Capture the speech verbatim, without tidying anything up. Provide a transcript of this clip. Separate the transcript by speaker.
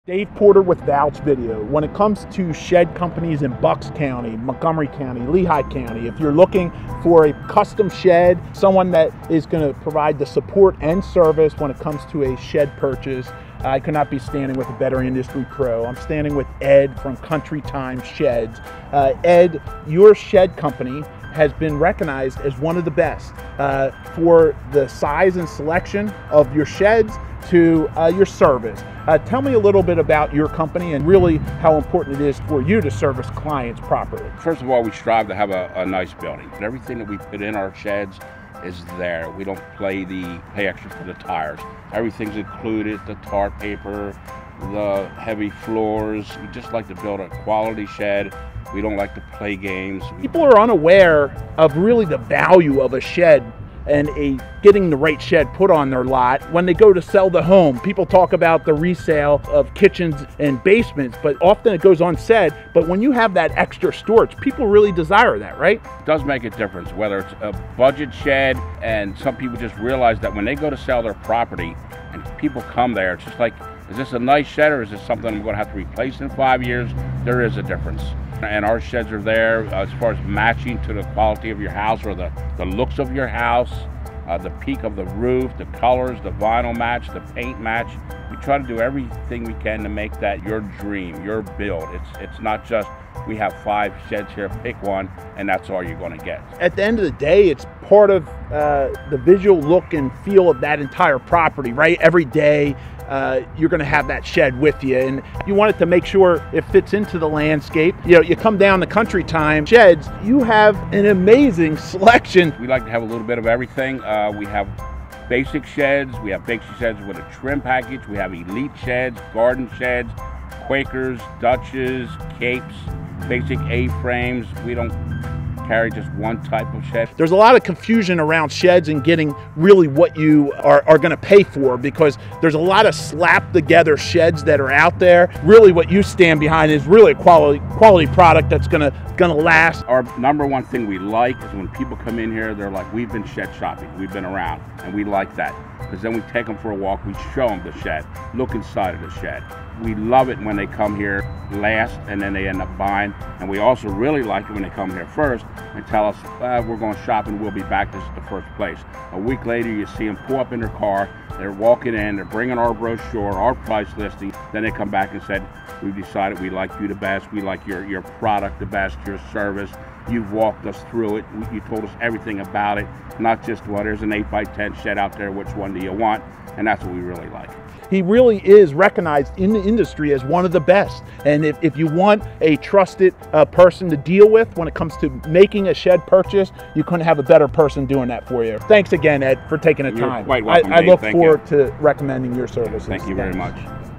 Speaker 1: Dave Porter with Vouch Video. When it comes to shed companies in Bucks County, Montgomery County, Lehigh County, if you're looking for a custom shed, someone that is going to provide the support and service when it comes to a shed purchase, I could not be standing with a better industry pro. I'm standing with Ed from Country Time Sheds. Uh, Ed, your shed company has been recognized as one of the best uh, for the size and selection of your sheds to uh, your service. Uh, tell me a little bit about your company and really how important it is for you to service clients properly.
Speaker 2: First of all, we strive to have a, a nice building. Everything that we put in our sheds is there. We don't play the pay extra for the tires. Everything's included, the tar paper, the heavy floors. We just like to build a quality shed. We don't like to play games.
Speaker 1: People are unaware of really the value of a shed and a getting the right shed put on their lot. When they go to sell the home, people talk about the resale of kitchens and basements, but often it goes unsaid. But when you have that extra storage, people really desire that, right?
Speaker 2: It does make a difference, whether it's a budget shed, and some people just realize that when they go to sell their property and people come there, it's just like, is this a nice shed or is this something I'm gonna have to replace in five years? There is a difference. And our sheds are there as far as matching to the quality of your house or the, the looks of your house, uh, the peak of the roof, the colors, the vinyl match, the paint match. We try to do everything we can to make that your dream, your build. It's, it's not just we have five sheds here, pick one, and that's all you're gonna get.
Speaker 1: At the end of the day, it's part of uh, the visual look and feel of that entire property, right? Every day, uh, you're gonna have that shed with you, and you want it to make sure it fits into the landscape. You know, you come down to Country Time Sheds, you have an amazing selection.
Speaker 2: We like to have a little bit of everything. Uh, we have basic sheds, we have basic sheds with a trim package, we have elite sheds, garden sheds, Quakers, Dutches, Capes, basic A-frames. We don't carry just one type of shed.
Speaker 1: There's a lot of confusion around sheds and getting really what you are, are going to pay for, because there's a lot of slap together sheds that are out there. Really what you stand behind is really a quality quality product that's going to going to last.
Speaker 2: Our number one thing we like is when people come in here, they're like, we've been shed shopping, we've been around, and we like that. Because then we take them for a walk, we show them the shed, look inside of the shed. We love it when they come here last and then they end up buying. And we also really like it when they come here first and tell us, uh, we're going shopping, we'll be back, this is the first place. A week later, you see them pull up in their car, they're walking in, they're bringing our brochure, our price listing, then they come back and said, we've decided we like you the best, we like your, your product the best, your service. You've walked us through it. You told us everything about it, not just, well, there's an eight by ten shed out there, which one do you want? And that's what we really like.
Speaker 1: He really is recognized in the industry as one of the best. And if, if you want a trusted uh, person to deal with when it comes to making a shed purchase, you couldn't have a better person doing that for you. Thanks again, Ed, for taking the
Speaker 2: You're
Speaker 1: time.
Speaker 2: quite welcome,
Speaker 1: I, I
Speaker 2: Dave.
Speaker 1: look
Speaker 2: Thank
Speaker 1: forward
Speaker 2: you.
Speaker 1: to recommending your services.
Speaker 2: Thank you very
Speaker 1: Thanks.
Speaker 2: much.